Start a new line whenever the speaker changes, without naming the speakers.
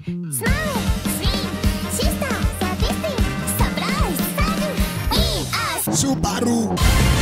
Smile, swing, sister, sadistic, surprise, sudden, we are
Subaru.